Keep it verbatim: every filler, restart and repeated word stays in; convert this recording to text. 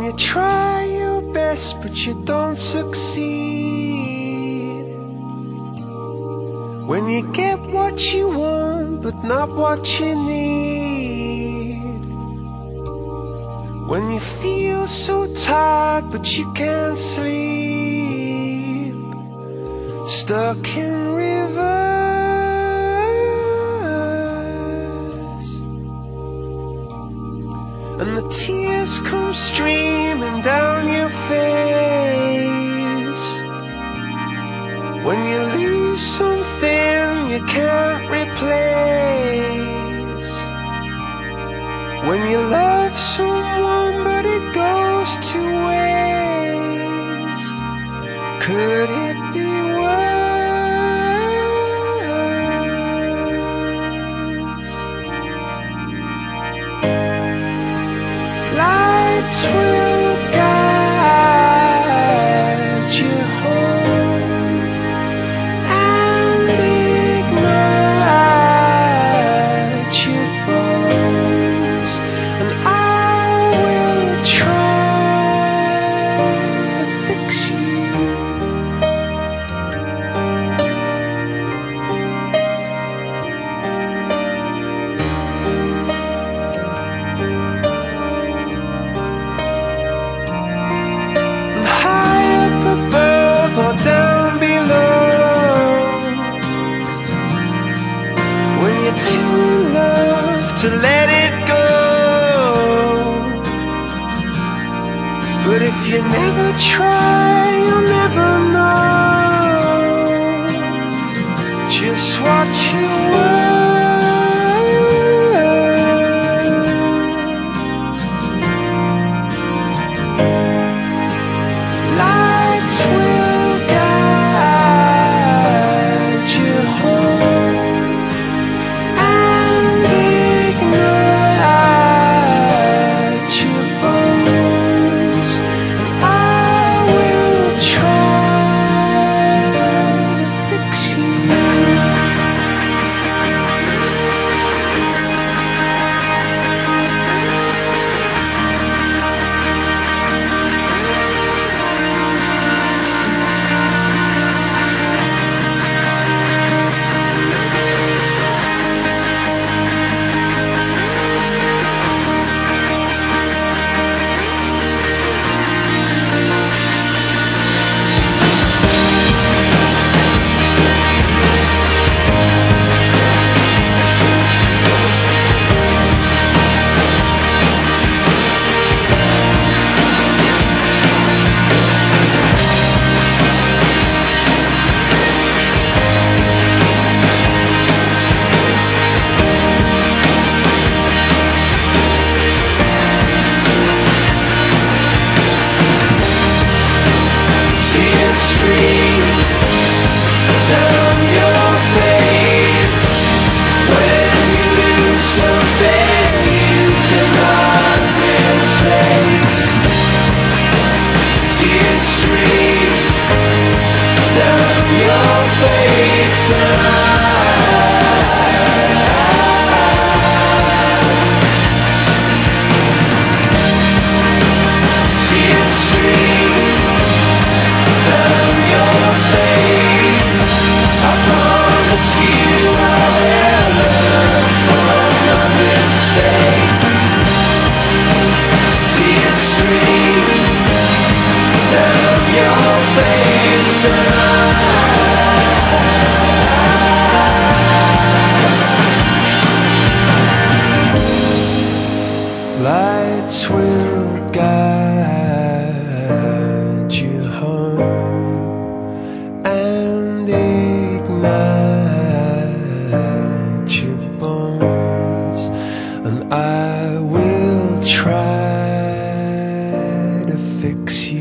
When you try your best but you don't succeed, when you get what you want but not what you need, when you feel so tired but you can't sleep, stuck in rivers, and the tears come streaming down your face, when you lose something you can't replace, when you love someone but it goes to waste. Could it be worse? Lights will guide you home and ignite your bones, and I will try to fix you. Above or down below, when you're too in love to let it go, but if you never try you'll never know just what you were. Lights will guide you home and ignite your bones, and I will try to fix you. Stream down your face when you lose something you cannot replace. Tears stream down your face, and I tears stream down your face. I promise you I will learn from your mistakes. Tears stream down your face, and I lights will guide you home and ignite your bones, and I will try to fix you.